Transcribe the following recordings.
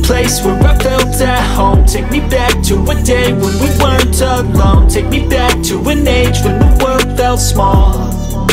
place where I felt at home. Take me back to a day when we weren't alone. Take me back to an age when the world felt small,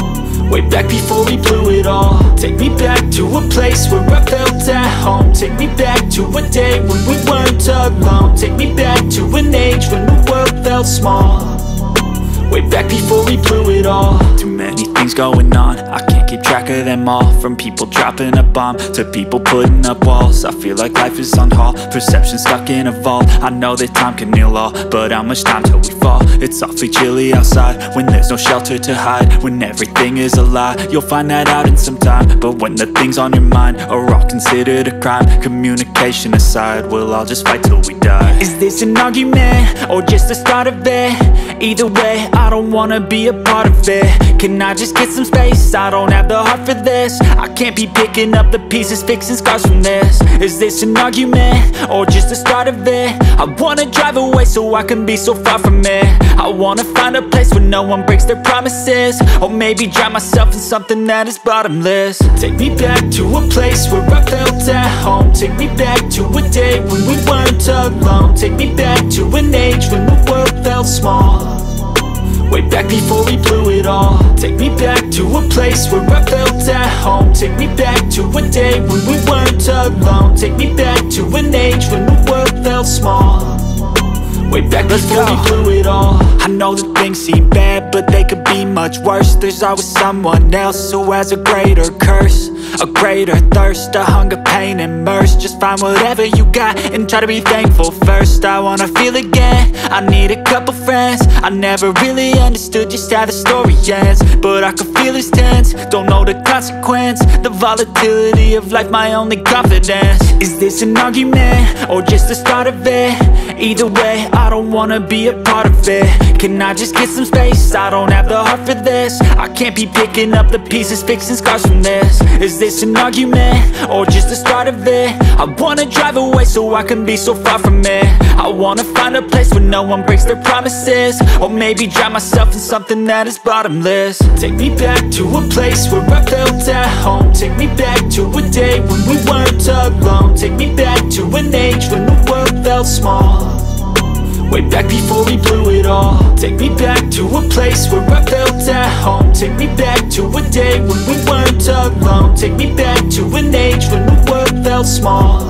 way back before we blew it all. Take me back to a place where I felt at home. Take me back to a day when we weren't alone. Take me back to an age when the world felt small, way back before we blew it all. Too many things going on, I can't keep track of them all. From people dropping a bomb to people putting up walls. I feel like life is on hold, perception stuck in a vault. I know that time can heal all, but how much time till we fall? It's awfully chilly outside when there's no shelter to hide. When everything is a lie, you'll find that out in some time. But when the things on your mind are all considered a crime, communication aside, we'll all just fight till we die. Is this an argument or just the start of it? Either way, I don't wanna be a part of it. Can I just get some space? I don't have the heart for this. I can't be picking up the pieces, fixing scars from this. Is this an argument or just the start of it? I wanna drive away so I can be so far from it. I wanna find a place where no one breaks their promises, or maybe drown myself in something that is bottomless. Take me back to a place where I felt at home. Take me back to a day when we weren't alone. Take me back to an age when the world felt small, way back before we blew it all. Take me back to a place where I felt at home. Take me back to a day when we weren't alone. Take me back to an age when the world felt small, way back before we blew it all. I know that things seem bad, but they could be much worse. There's always someone else who has a greater curse, a greater thirst, a hunger, pain, and mercy. Just find whatever you got and try to be thankful first. I wanna feel again, I need a couple friends. I never really understood just how the story ends, but I can feel it's tense, don't know the consequence. The volatility of life, my only confidence. Is this an argument or just the start of it? Either way, I don't wanna be a part of it. Can I just get some space? I don't have the heart for this. I can't be picking up the pieces, fixing scars from this. Is this an argument or just the start of it? I wanna drive away so I can be so far from it. I wanna find a place where no one breaks their promises, or maybe drown myself in something that is bottomless. Take me back to a place where I felt at home. Take me back to a day when we weren't alone. Take me back to an age when the world felt small, way back before we blew it all. Take me back to a place where I felt at home. Take me back to a day when we weren't alone. Take me back to an age when the world felt small,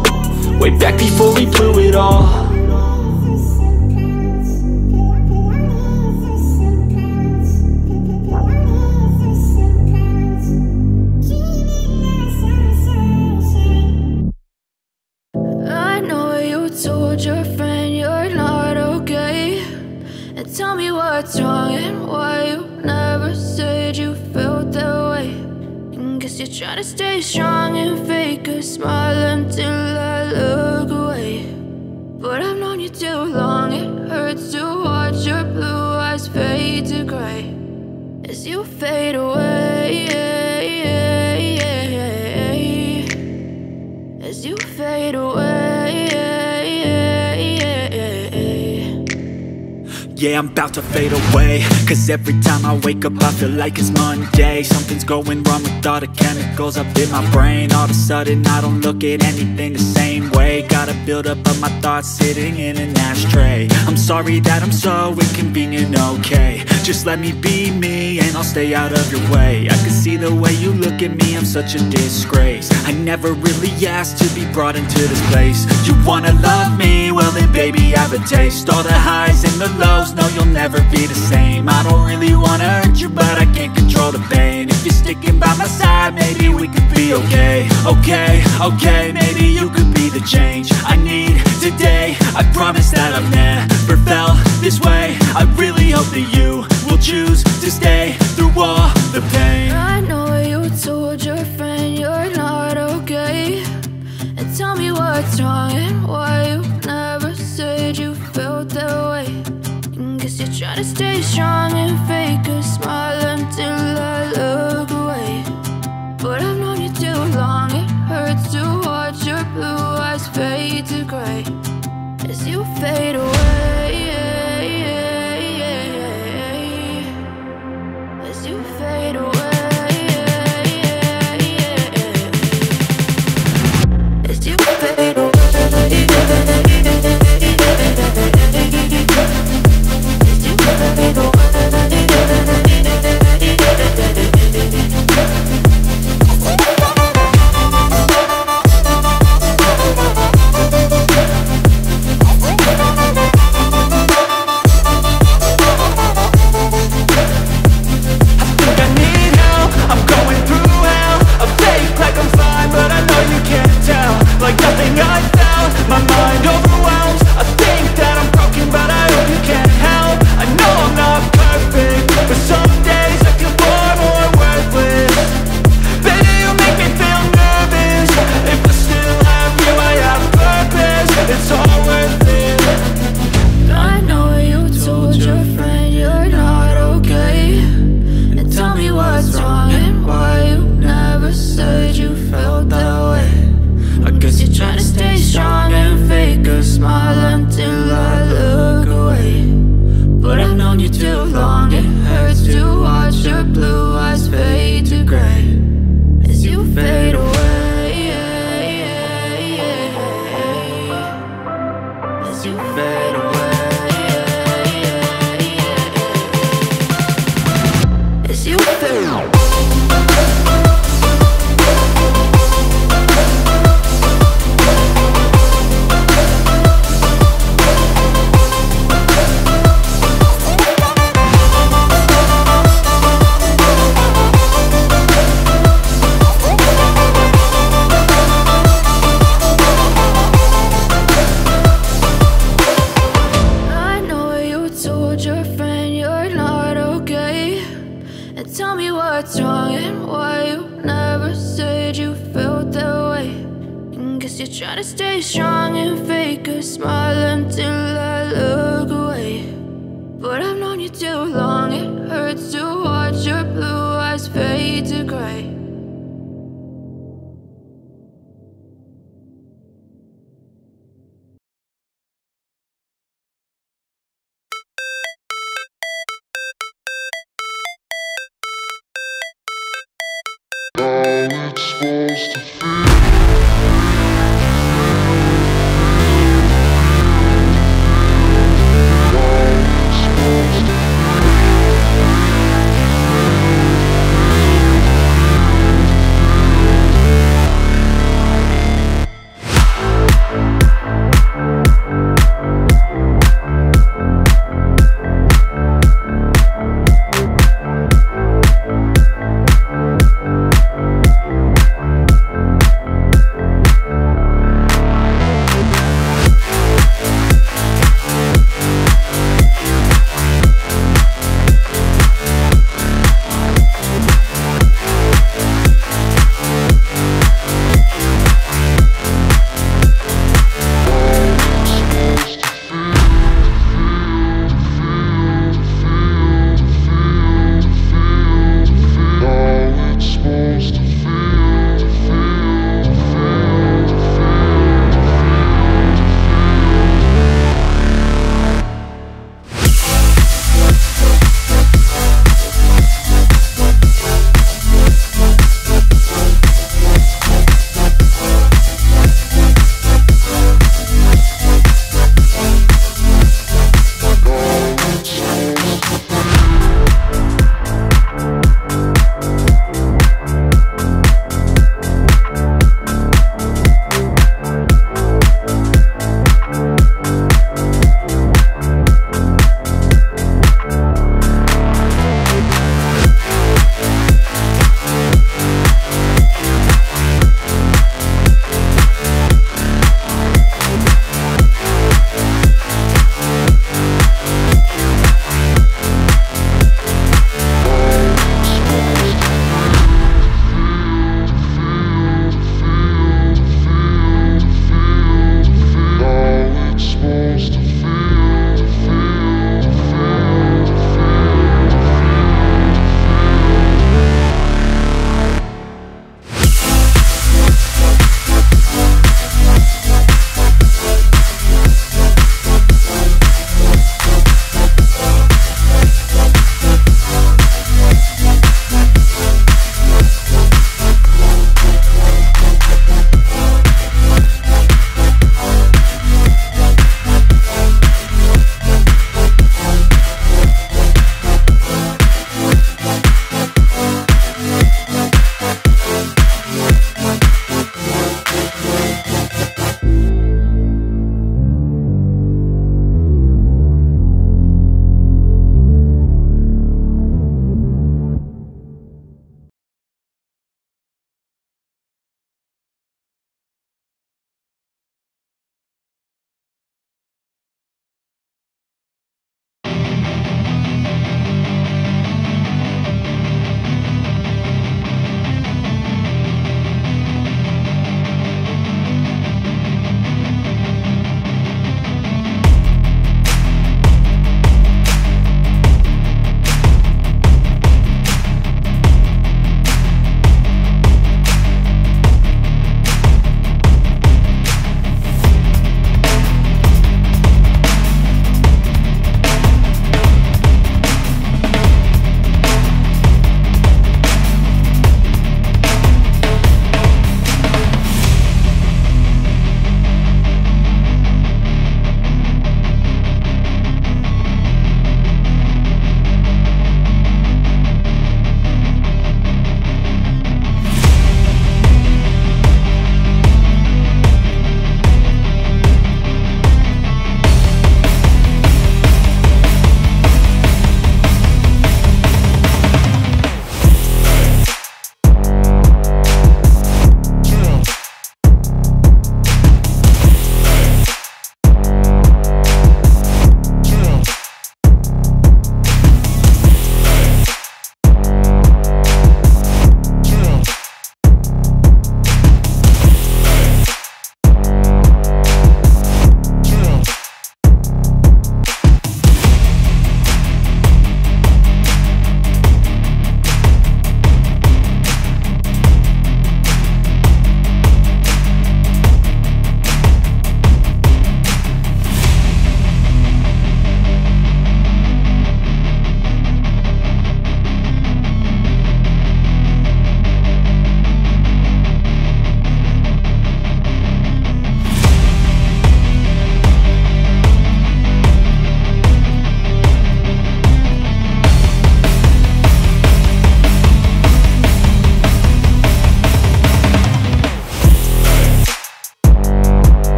way back before we blew it all. I know you told your friend you're not okay, and tell me what's wrong and why you never said you felt that way. And guess you're trying to stay strong and fake a smile until I look away. But I've known you too long, it hurts to watch your blue eyes fade to gray as you fade away, as you fade away. Yeah, I'm about to fade away, cause every time I wake up I feel like it's Monday. Something's going wrong with all the chemicals up in my brain. All of a sudden I don't look at anything the same way. Got a buildup of my thoughts sitting in an ashtray. I'm sorry that I'm so inconvenient, okay. Just let me be me and I'll stay out of your way. I can see the way you look at me, I'm such a disgrace. I never really asked to be brought into this place. You wanna love me? Well then baby I have a taste. All the highs and the lows, no you'll never be the same. I don't really wanna hurt you but I can't control the pain. If you're sticking by my side maybe we could be okay. Okay, maybe you could be the change I need today. I promise that I've never felt this way. I really hope that you will choose to stay through all the pain. I know you told your friend you're not okay, and tell me what's wrong and why you never said you felt that way. And guess you're trying to stay strong and fake a smile until I look away. But I've known you too long, it hurts to watch your blue eyes fade to gray as you fade away, as you fade away, as you fade away. as you fade away. As you fade away. Tell me what's wrong and why you never said you felt that way. And guess you're trying to stay strong and fake a smile until I look away. But I've known you too long, it hurts to watch your blue eyes fade to gray. How it's supposed to feel.